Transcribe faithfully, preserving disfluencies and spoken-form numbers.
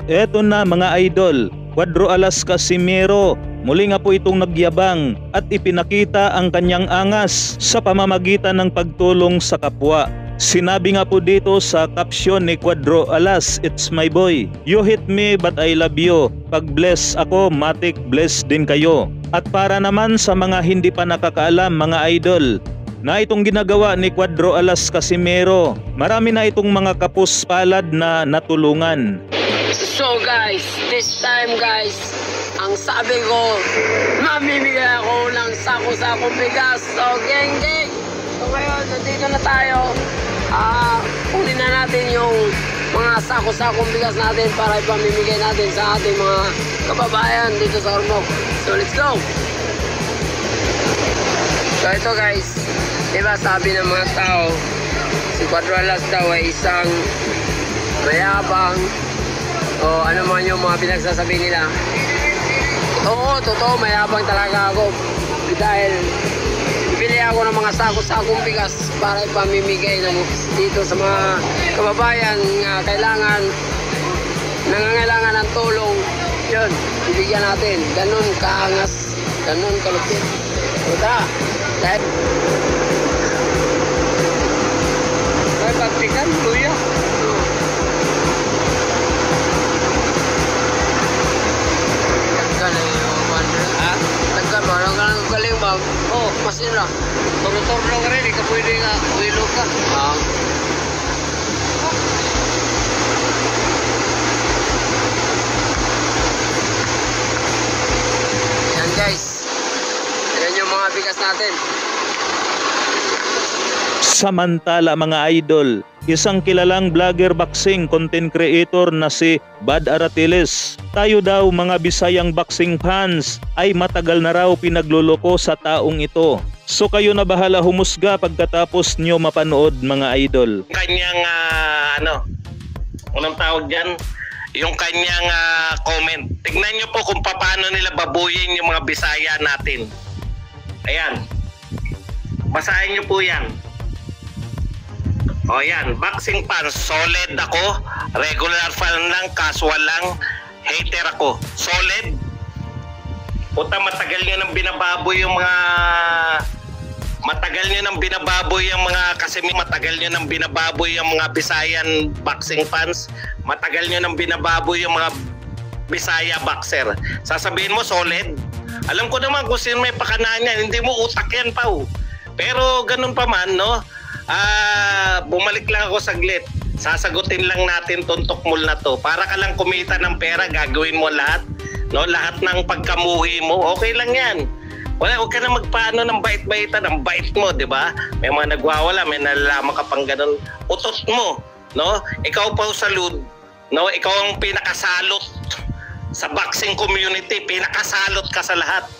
Eto na mga idol, Cuadro Alas Casimero, muli nga po itong nagyabang at ipinakita ang kanyang angas sa pamamagitan ng pagtulong sa kapwa. Sinabi nga po dito sa caption ni Cuadro Alas, "It's my boy. You hit me but I love you. Pag bless ako, matik bless din kayo." At para naman sa mga hindi pa nakakaalam mga idol, na itong ginagawa ni Cuadro Alas Casimero, marami na itong mga kapuspalad na natulungan. So guys, this time guys, ang sabi ko, mamimigay ako ng sako-sakong bigas. So gang gang, so ngayon, nandito na tayo. Ah, kunin na natin yung mga sako-sakong bigas natin para ipamimigay natin sa ating mga kababayan dito sa Ormoc. So let's go! So ito guys, diba sabi ng mga tao, si Cuadro Alas daw ay isang mayabang, o ano man yung mga pinagsasabi nila. Oo, totoo, mayabang talaga ako dahil bili ako ng mga sako-sakong bigas para ipamimigay ng dito sa mga kababayan na kailangan, nangangailangan ng tulong. Yun, ibigyan natin. Ganun kaangas, ganun kalupit. Uda, dahil may pagtikan, luya. Oh, masin lang. Toro-toro lang ka rin, di ka pwede nga uilo ka. Ah. Yan guys. Yan yung mga bigas natin. Samantala mga idol, isang kilalang vlogger boxing content creator na si Bad Aratiles, tayo daw mga Bisayang boxing fans ay matagal na raw pinagluloko sa taong ito. So kayo na bahala humusga pagkatapos nyo mapanood mga idol. Kanyang uh, ano, unang tawag dyan, yung kanyang uh, comment. Tignan nyo po kung paano nila babuyin yung mga Bisaya natin. Ayan, basahin nyo po yan. O yan, boxing fans, solid ako, regular fan lang, casual lang, hater ako. Solid? Puta, matagal nyo nang binababoy yung mga... Matagal nyo nang binababoy yung mga... Kasi matagal nyo nang binababoy yung mga Bisayan boxing fans. Matagal nyo nang binababoy yung mga Bisaya boxer. Sasabihin mo, solid? Alam ko naman kung sino may pakanahan yan, hindi mo utak yan, Pao. Pero ganun pa man, no? Ah, bumalik lang ako saglit. Sasagutin lang natin tong tukmol na to. Para ka lang kumita ng pera, gagawin mo lahat, no? Lahat ng pagkamuhi mo, okay lang 'yan. Wala, huwag ka na magpaano ng bait-baitan, ng bait mo, 'di ba? May mga nagwawala, may nalalaman ka pang ganun. Utot mo, no? Ikaw pa sa lud, no? Ikaw ang pinakasalot sa boxing community, pinakasalot ka sa lahat.